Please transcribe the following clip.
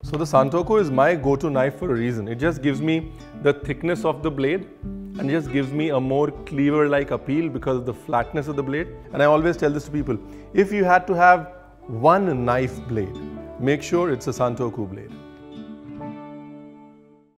So the Santoku is my go-to knife for a reason. It just gives me the thickness of the blade and just gives me a more cleaver-like appeal because of the flatness of the blade. And I always tell this to people, if you had to have one knife blade, make sure it's a Santoku blade.